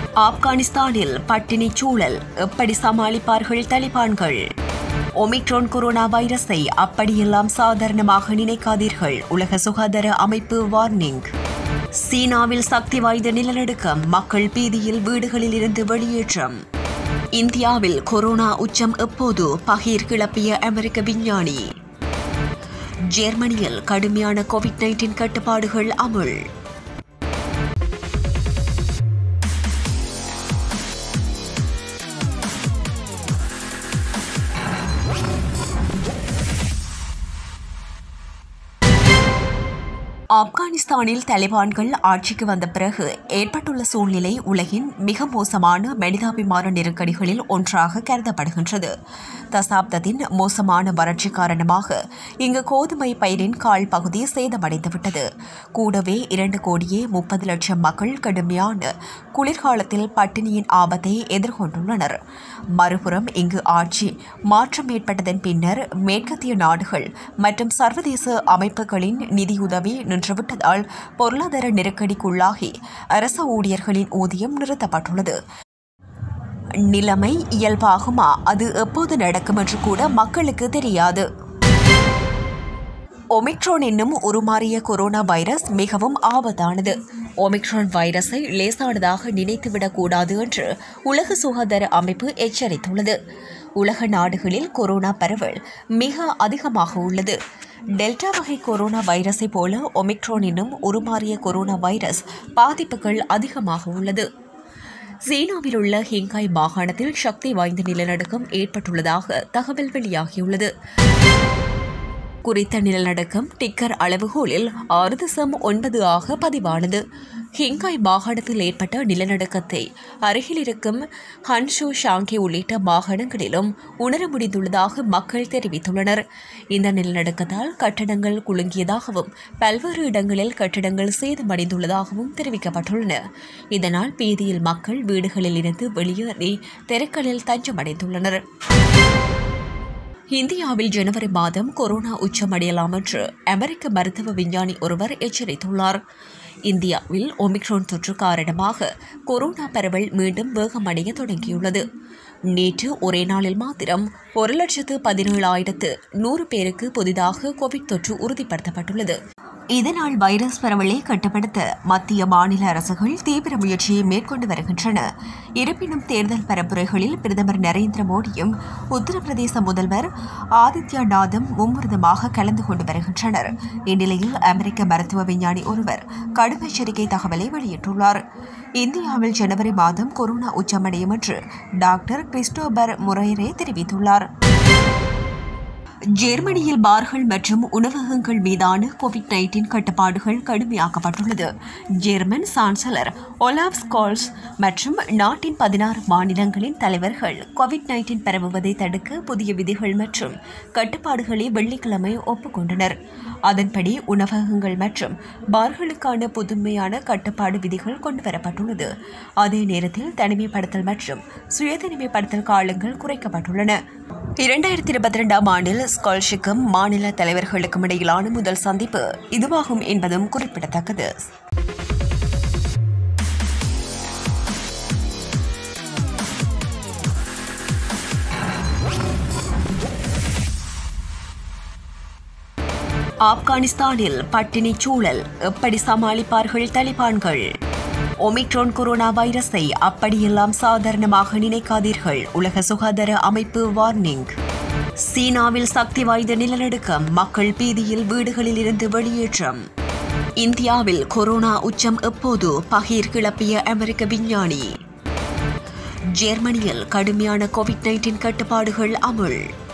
ஆப்கானிஸ்தானில் பட்டினி சூழல் எப்படி சமாளிப்பார்கள் தலிபான்கள்? ஒமிக்ரான் கொரோனா வைரஸை அப்படியெல்லாம் சாதாரணமாக நினைக்காதீர்கள், உலக சுகாதார அமைப்பு வார்னிங். சீனாவில் சக்தி வாய்ந்த நிலநடுக்கம், மக்கள் பீதியில் வீடுகளில் இருந்து வெளியேற்றம். இந்தியாவில் கொரோனா உச்சம் எப்போது, பகீர் கிளப்பிய அமெரிக்க விஞ்ஞானி. ஜெர்மனியில் கடுமையான கோவிட்-19 கட்டுப்பாடுகள் அமுல். ஆப்கானிஸ்தானில் தலிபான்கள் ஆட்சிக்கு வந்த பிறகு ஏற்பட்டுள்ள சூழ்நிலை உலகின் மிக மோசமான மனிதாபிமான நெருக்கடிகளில் ஒன்றாக கருதப்படுகின்றது. தசாப்தத்தின் மோசமான வறட்சி காரணமாக இங்கு கோதுமை பயிரின் கால் பகுதி சேதமடைந்துவிட்டது. கூடவே 2,30,00,000 மக்கள் கடுமையான குளிர்காலத்தில் பட்டினியின் ஆபத்தை எதிர்கொண்டுள்ளனர். மறுபுறம் இங்கு ஆட்சி மாற்றம் ஏற்பட்டதன் பின்னர் மேற்கத்திய நாடுகள் மற்றும் சர்வதேச அமைப்புகளின் நிதியுதவி நின்றுவிட்டதால் பொருளாதார நெருக்கடிக்குள்ளாகி அரச ஊழியர்களின் ஊதியம் நிறுத்தப்பட்டுள்ளது. நிலைமை இயல்பாகுமா, அது எப்போது நடக்கும் என்று கூட மக்களுக்கு தெரியாது. ஒமிக்ரான் என்னும் உருமாறிய கொரோனா வைரஸ் மிகவும் ஆபத்தானது. ஒமிக்ரான் வைரஸை லேசானதாக நினைத்துவிடக்கூடாது என்று உலக சுகாதார அமைப்பு எச்சரித்துள்ளது. உலக நாடுகளில் கொரோனா பரவல் மிக அதிகமாக உள்ளது. டெல்டா வகை கொரோனா வைரஸை போல ஒமிக்ரான் என்னும் உருமாறிய கொரோனா வைரஸ் பாதிப்புகள் அதிகமாக உள்ளது. சீனாவில் உள்ள ஹிங்காய் மாகாணத்தில் சக்தி வாய்ந்த நிலநடுக்கம் ஏற்பட்டுள்ளதாக தகவல் வெளியாகியுள்ளது. குறித்த நிலநடுக்கம் டிக்கர் அளவுகோலில் 6.9 ஆக பதிவானது. ஹிங்காய் மாகாணத்தில் ஏற்பட்ட நிலநடுக்கத்தை அருகில் இருக்கும் ஹன்ஷு, ஷாங்கி உள்ளிட்ட மாகாணங்களிலும் உணர முடிந்துள்ளதாக மக்கள் தெரிவித்துள்ளனர். இந்த நிலநடுக்கத்தால் கட்டடங்கள் குலுங்கியதாகவும் பல்வேறு இடங்களில் கட்டடங்கள் சேதமடைந்துள்ளதாகவும் தெரிவிக்கப்பட்டுள்ளன. இதனால் பீதியில் மக்கள் வீடுகளில் இருந்து வெளியேறி தெருக்களில் தஞ்சமடைந்துள்ளனர். இந்தியாவில் ஜனவரி மாதம் கொரோனா உச்சமடையலாம் என்று அமெரிக்க மருத்துவ விஞ்ஞானி ஒருவர் எச்சரித்துள்ளார். இந்தியாவில் ஒமிக்ரான் தொற்று காரணமாக கொரோனா பரவல் மீண்டும் வேகமடைய தொடங்கியுள்ளது. நேற்று ஒரே நாளில் மாத்திரம் 1,17,100 பேருக்கு புதிதாக கோவிட் தொற்று உறுதிப்படுத்தப்பட்டுள்ளது. இதனால் வைரஸ் பரவலை கட்டுப்படுத்த மத்திய மாநில அரசுகள் தீவிர முயற்சியை மேற்கொண்டு வருகின்றன. இருப்பினும் தேர்தல் பரப்புரைகளில் பிரதமர் நரேந்திர மோடியும் உத்தரப்பிரதேச முதல்வர் ஆதித்யநாத்தும் மும்முரமாக கலந்து கொண்டு வருகின்றனர். இந்நிலையில் அமெரிக்க மருத்துவ விஞ்ஞானி ஒருவர் கடும் எச்சரிக்கை தகவலை வெளியிட்டுள்ளார். இந்தியாவில் ஜனவரி மாதம் கொரோனா உச்சமடையும் என்று டாக்டர் கிறிஸ்டோபர் முரைரே தெரிவித்துள்ளார். ஜெர்மனியில் பார்கள் மற்றும் உணவகங்கள் மீதான கோவிட்-19 கட்டுப்பாடுகள் கடுமையாக்கப்பட்டுள்ளது. ஜெர்மன் சான்சலர் ஒலாஃப் ஸ்கால்ஸ் மற்றும் நாட்டின் 16 மாநிலங்களின் தலைவர்கள் கோவிட்-19 பரவுவதை தடுக்க புதிய விதிகள் மற்றும் கட்டுப்பாடுகளை வெள்ளிக்கிழமை ஒப்புக்கொண்டனர். அதன்படி உணவகங்கள் மற்றும் பார்களுக்கான புதுமையான கட்டுப்பாடு விதிகள் கொண்டுவரப்பட்டுள்ளது. அதே நேரத்தில் தனிமைப்படுத்தல் மற்றும் சுயதனிமைப்படுத்தல் காலங்கள் குறைக்கப்பட்டுள்ளன. 2022 ஆண்டில் ஸ்கால்ஸுக்கும் மாநில தலைவர்களுக்கும் இடையிலான முதல் சந்திப்பு இதுவாகும் என்பதும் குறிப்பிடத்தக்கது. ஆப்கானிஸ்தானில் பட்டினி சூழல், எப்படி சமாளிப்பார்கள் தலிபான்கள்? ஒமிக்ரான் கொரோனா வைரஸை அப்படியெல்லாம் சாதாரணமாக நினைக்காதீர்கள், உலக சுகாதார அமைப்பு வார்னிங். சீனாவில் சக்தி வாய்ந்த நிலநடுக்கம், மக்கள் பீதியில் வீடுகளில் இருந்து வெளியேற்றம். இந்தியாவில் கொரோனா உச்சம் எப்போது, பகீர் கிளப்பிய அமெரிக்க விஞ்ஞானி. ஜெர்மனியில் கடுமையான கோவிட்-19 கட்டுப்பாடுகள் அமுல்.